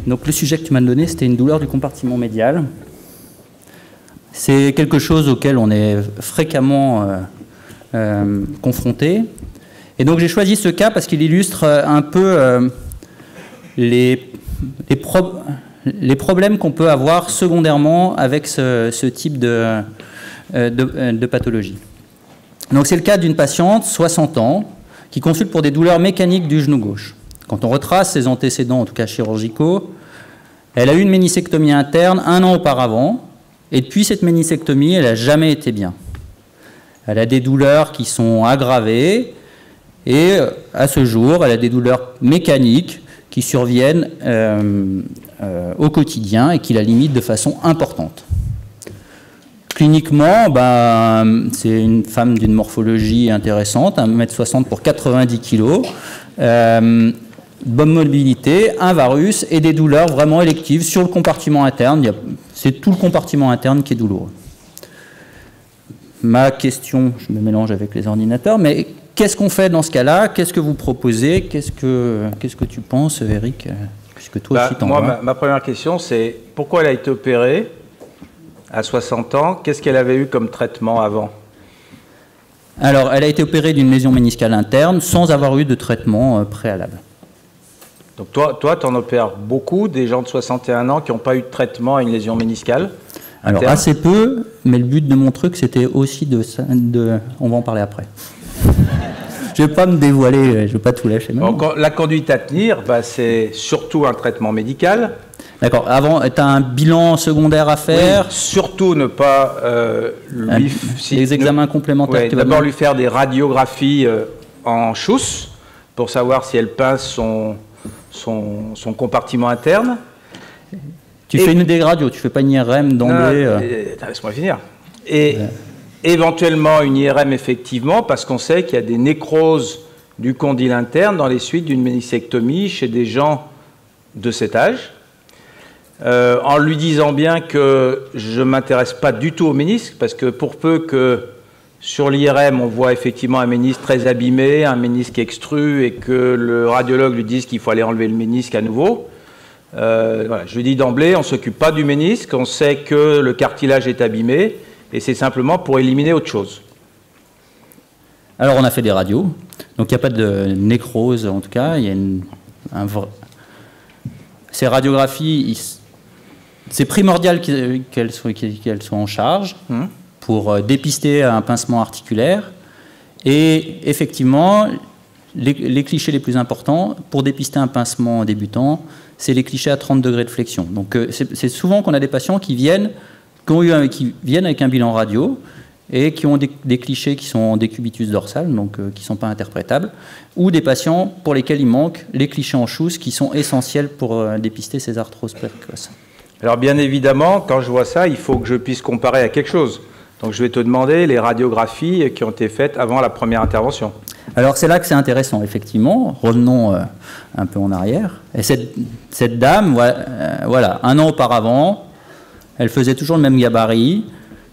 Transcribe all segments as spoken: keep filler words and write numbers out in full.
Donc le sujet que tu m'as donné, c'était une douleur du compartiment médial. C'est quelque chose auquel on est fréquemment euh, euh, confronté. Et donc j'ai choisi ce cas parce qu'il illustre un peu euh, les, les, pro les problèmes qu'on peut avoir secondairement avec ce, ce type de, de, de pathologie. Donc c'est le cas d'une patiente, soixante ans, qui consulte pour des douleurs mécaniques du genou gauche. Quand on retrace ses antécédents, en tout cas chirurgicaux, elle a eu une ménisectomie interne un an auparavant, et depuis cette ménisectomie, elle n'a jamais été bien. Elle a des douleurs qui sont aggravées, et à ce jour, elle a des douleurs mécaniques qui surviennent euh, euh, au quotidien et qui la limitent de façon importante. Cliniquement, ben, c'est une femme d'une morphologie intéressante, un mètre soixante pour quatre-vingt-dix kilos, euh, bonne mobilité, un varus et des douleurs vraiment électives sur le compartiment interne. C'est tout le compartiment interne qui est douloureux. Ma question, je me mélange avec les ordinateurs, mais qu'est-ce qu'on fait dans ce cas-là? Qu'est-ce que vous proposez? Qu'est-ce que, qu'est-ce que tu penses, Eric, puisque toi bah, aussi t'en Moi, vois. ma, ma première question, c'est pourquoi elle a été opérée à soixante ans? Qu'est-ce qu'elle avait eu comme traitement avant? Alors, elle a été opérée d'une lésion méniscale interne sans avoir eu de traitement euh, préalable. Donc toi, toi, tu en opères beaucoup, des gens de soixante et un ans qui n'ont pas eu de traitement à une lésion méniscale? Alors, interne. assez peu, mais le but de mon truc, c'était aussi de, de... On va en parler après. Je ne vais pas me dévoiler, je ne vais pas tout lâcher. Donc, la conduite à tenir, bah, c'est surtout un traitement médical. D'accord. Avant, tu as un bilan secondaire à faire. Oui, surtout ne pas euh, lui... Un, si, les examens ne, complémentaires. Ouais, d'abord lui faire des radiographies euh, en chousse pour savoir si elle pince son, son, son compartiment interne. Tu Et, fais une des radios, tu ne fais pas une I R M d'emblée. Euh... Laisse-moi finir. Et ouais. éventuellement une I R M effectivement, parce qu'on sait qu'il y a des nécroses du condyle interne dans les suites d'une ménisectomie chez des gens de cet âge. Euh, en lui disant bien que je ne m'intéresse pas du tout au ménisque, parce que pour peu que sur l'I R M, on voit effectivement un ménisque très abîmé, un ménisque extru, et que le radiologue lui dise qu'il faut aller enlever le ménisque à nouveau, euh, voilà, je lui dis d'emblée, on ne s'occupe pas du ménisque, on sait que le cartilage est abîmé, et c'est simplement pour éliminer autre chose. Alors on a fait des radios, donc il n'y a pas de nécrose en tout cas, il y a une, un vrai... Ces radiographies, ils... c'est primordial qu'elles soient, qu'elles soient en charge mmh. pour dépister un pincement articulaire. Et effectivement, les, les clichés les plus importants pour dépister un pincement débutant, c'est les clichés à trente degrés de flexion. Donc c'est souvent qu'on a des patients qui viennent, qui, ont eu un, qui viennent avec un bilan radio et qui ont des, des clichés qui sont en décubitus dorsal, donc euh, qui ne sont pas interprétables, ou des patients pour lesquels il manque les clichés en chousse qui sont essentiels pour euh, dépister ces arthroses précoces. Alors bien évidemment, quand je vois ça, il faut que je puisse comparer à quelque chose. Donc je vais te demander les radiographies qui ont été faites avant la première intervention. Alors c'est là que c'est intéressant, effectivement. Revenons euh, un peu en arrière. Et cette, cette dame, voilà, euh, voilà, un an auparavant, elle faisait toujours le même gabarit.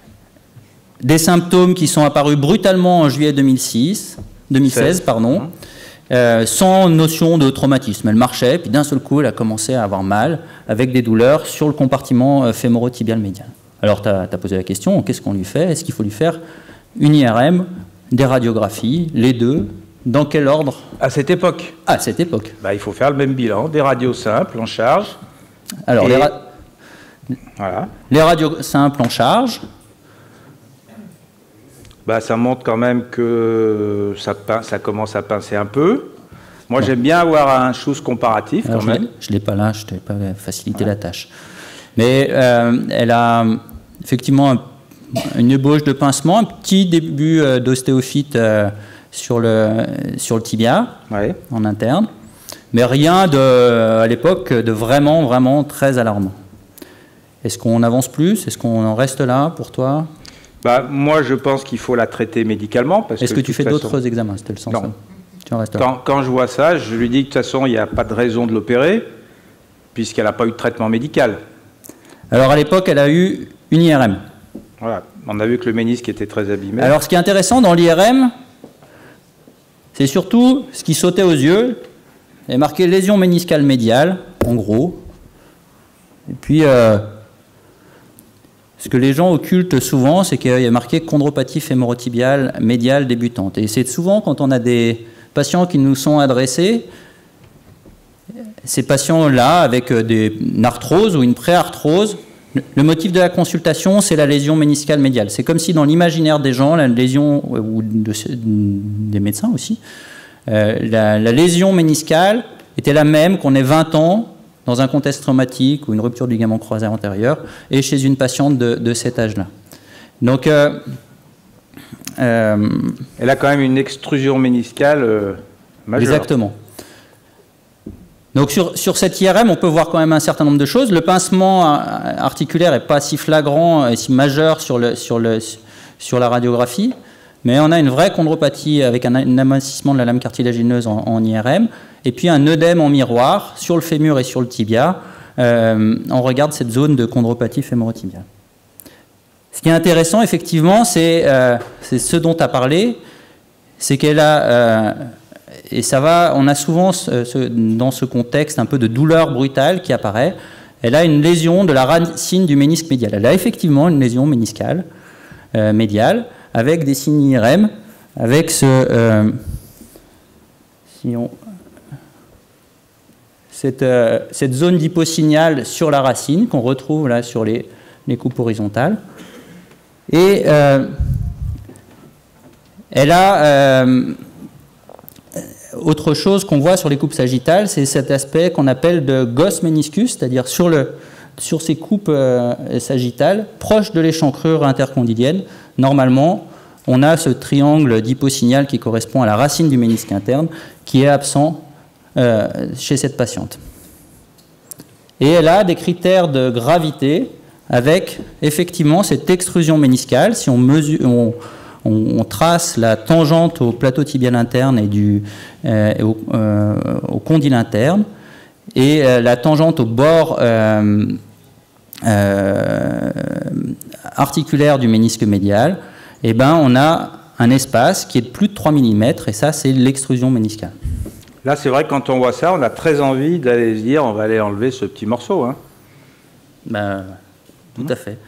Des symptômes qui sont apparus brutalement en juillet deux mille six, deux mille seize, pardon, euh, sans notion de traumatisme. Elle marchait, puis d'un seul coup, elle a commencé à avoir mal, avec des douleurs sur le compartiment fémoro-tibial médial. Alors, tu as, t'as posé la question, qu'est-ce qu'on lui fait? Est-ce qu'il faut lui faire une I R M, des radiographies, les deux? Dans quel ordre? À cette époque? À cette époque. Bah, il faut faire le même bilan, des radios simples en charge. Alors, et... les, ra... voilà. les radios simples en charge. Bah, ça montre quand même que ça, ça commence à pincer un peu. Moi, j'aime bien avoir un chose comparatif quand Alors, même. Je ne l'ai pas là, je ne t'ai pas facilité ouais. la tâche. Mais euh, elle a effectivement un, une ébauche de pincement, un petit début euh, d'ostéophyte euh, sur, le, sur le tibia, ouais. en interne. Mais rien de, à l'époque de vraiment, vraiment très alarmant. Est-ce qu'on avance plus? Est-ce qu'on en reste là pour toi? Bah, moi, je pense qu'il faut la traiter médicalement. Est-ce que, que tu fais d'autres façon... examens? C'était le sens. Non. Tu en restes là. Quand, quand je vois ça, je lui dis que de toute façon, il n'y a pas de raison de l'opérer, puisqu'elle n'a pas eu de traitement médical. Alors, à l'époque, elle a eu une I R M. Voilà. On a vu que le ménisque était très abîmé. Alors, ce qui est intéressant dans l'I R M, c'est surtout ce qui sautait aux yeux. Il y a marqué lésion méniscale médiale, en gros. Et puis, euh, ce que les gens occultent souvent, c'est qu'il y a marqué chondropathie fémorotibiale médiale débutante. Et c'est souvent quand on a des patients qui nous sont adressés, ces patients-là, avec des, une arthrose ou une préarthrose, le motif de la consultation, c'est la lésion méniscale médiale. C'est comme si dans l'imaginaire des gens, la lésion, ou de, des médecins aussi, euh, la, la lésion méniscale était la même qu'on ait vingt ans dans un contexte traumatique ou une rupture du ligament croisé antérieur et chez une patiente de, de cet âge-là. Donc, euh, euh, elle a quand même une extrusion méniscale euh, majeure. Exactement. Donc sur, sur cette I R M, on peut voir quand même un certain nombre de choses. Le pincement articulaire n'est pas si flagrant et si majeur sur, le, sur, le, sur la radiographie, mais on a une vraie chondropathie avec un, un amincissement de la lame cartilagineuse en, en I R M, et puis un œdème en miroir sur le fémur et sur le tibia. Euh, on regarde cette zone de chondropathie fémorotibiale. Ce qui est intéressant, effectivement, c'est euh, ce dont tu as parlé, c'est qu'elle a... Euh, Et ça va, on a souvent ce, ce, dans ce contexte un peu de douleur brutale qui apparaît. Elle a une lésion de la racine du ménisque médial. Elle a effectivement une lésion méniscale euh, médiale avec des signes I R M, avec ce, euh, si on, cette, euh, cette zone d'hyposignal sur la racine qu'on retrouve là sur les, les coupes horizontales. Et euh, elle a... Euh, Autre chose qu'on voit sur les coupes sagittales, c'est cet aspect qu'on appelle de Gauss méniscus, c'est-à-dire sur, le, sur ces coupes euh, sagittales, proches de l'échancrure intercondylienne. Normalement, on a ce triangle d'hyposignal qui correspond à la racine du ménisque interne, qui est absent euh, chez cette patiente. Et elle a des critères de gravité avec effectivement cette extrusion méniscale. Si on mesure... On, On, on trace la tangente au plateau tibial interne et, du, euh, et au, euh, au condyle interne, et euh, la tangente au bord euh, euh, articulaire du ménisque médial, et ben on a un espace qui est de plus de trois millimètres, et ça c'est l'extrusion méniscale. Là c'est vrai que quand on voit ça, on a très envie d'aller se dire on va aller enlever ce petit morceau. Hein. Ben, tout mmh. à fait.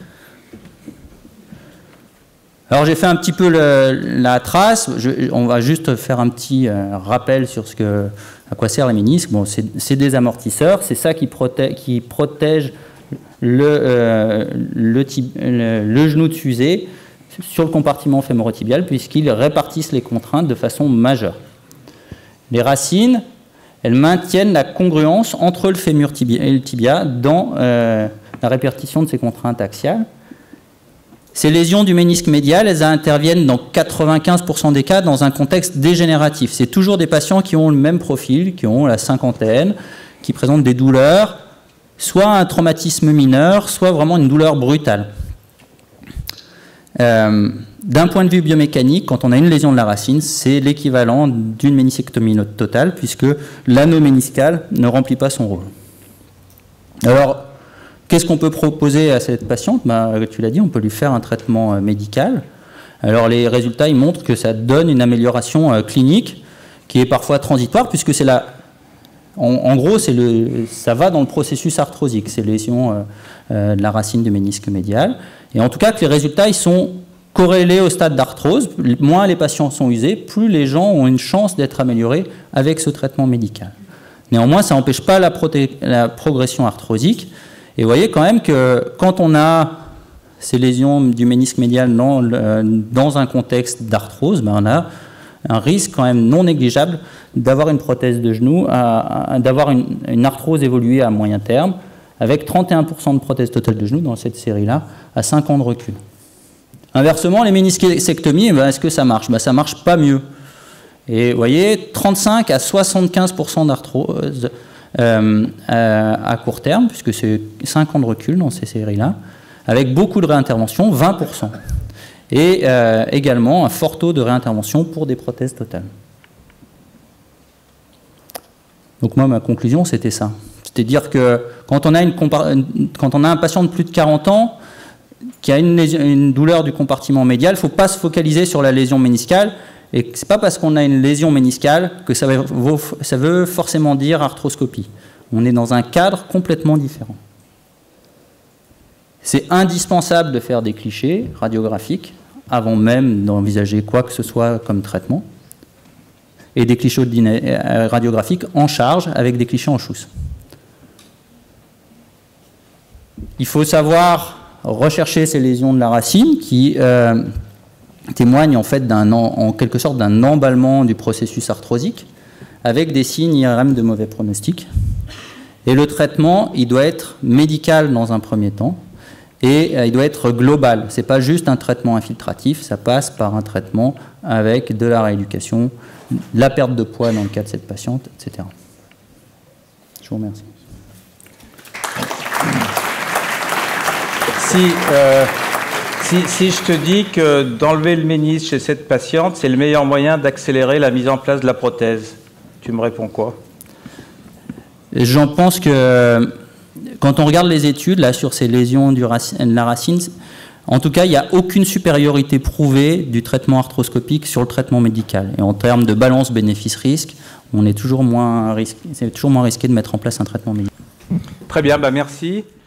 Alors j'ai fait un petit peu le, la trace, je, on va juste faire un petit euh, rappel sur ce que, à quoi servent les ménisques. Bon, c'est des amortisseurs, c'est ça qui protège, qui protège le, euh, le, le, le genou de fusée sur le compartiment fémorotibial puisqu'ils répartissent les contraintes de façon majeure. Les racines, elles maintiennent la congruence entre le fémur tibia et le tibia dans euh, la répartition de ces contraintes axiales. Ces lésions du ménisque médial, elles interviennent dans quatre-vingt-quinze pour cent des cas dans un contexte dégénératif. C'est toujours des patients qui ont le même profil, qui ont la cinquantaine, qui présentent des douleurs, soit un traumatisme mineur, soit vraiment une douleur brutale. Euh, D'un point de vue biomécanique, quand on a une lésion de la racine, c'est l'équivalent d'une méniscectomie totale, puisque l'anneau méniscal ne remplit pas son rôle. Alors, qu'est-ce qu'on peut proposer à cette patiente? Ben, tu l'as dit, on peut lui faire un traitement médical. Alors les résultats, ils montrent que ça donne une amélioration clinique qui est parfois transitoire, puisque c'est la... En, en gros, le, ça va dans le processus arthrosique, ces lésions euh, de la racine du ménisque médial. Et en tout cas, que les résultats, ils sont corrélés au stade d'arthrose. Moins les patients sont usés, plus les gens ont une chance d'être améliorés avec ce traitement médical. Néanmoins, ça n'empêche pas la, la progression arthrosique. Et vous voyez quand même que quand on a ces lésions du ménisque médial dans, dans un contexte d'arthrose, ben on a un risque quand même non négligeable d'avoir une prothèse de genou, d'avoir une, une arthrose évoluée à moyen terme, avec trente et un pour cent de prothèse totale de genou dans cette série-là, à cinq ans de recul. Inversement, les ménisquectomies, ben, est-ce que ça marche? Ben, ça ne marche pas mieux. Et vous voyez, trente-cinq à soixante-quinze pour cent d'arthrose Euh, à, à court terme, puisque c'est cinq ans de recul dans ces séries-là, avec beaucoup de réintervention, vingt pour cent. Et euh, également un fort taux de réintervention pour des prothèses totales. Donc moi, ma conclusion, c'était ça. C'est-à-dire que quand on, a une quand on a un patient de plus de quarante ans qui a une, lésion, une douleur du compartiment médial, il ne faut pas se focaliser sur la lésion méniscale. Et ce n'est pas parce qu'on a une lésion méniscale que ça veut, ça veut forcément dire arthroscopie. On est dans un cadre complètement différent. C'est indispensable de faire des clichés radiographiques avant même d'envisager quoi que ce soit comme traitement, et des clichés radiographiques en charge avec des clichés en chousse. Il faut savoir rechercher ces lésions de la racine qui euh, témoignent en fait d'un, en quelque sorte d'un emballement du processus arthrosique avec des signes I R M de mauvais pronostic. Et le traitement, il doit être médical dans un premier temps et euh, il doit être global. Ce n'est pas juste un traitement infiltratif, ça passe par un traitement avec de la rééducation, la perte de poids dans le cas de cette patiente, et cetera. Je vous remercie. Si, euh, si, si je te dis que d'enlever le ménisque chez cette patiente, c'est le meilleur moyen d'accélérer la mise en place de la prothèse, tu me réponds quoi? J'en pense que quand on regarde les études là, sur ces lésions du racine, de la racine, en tout cas, il n'y a aucune supériorité prouvée du traitement arthroscopique sur le traitement médical. Et en termes de balance bénéfice-risque, on est toujours moins risqué, c'est toujours moins risqué de mettre en place un traitement médical. Très bien, bah merci.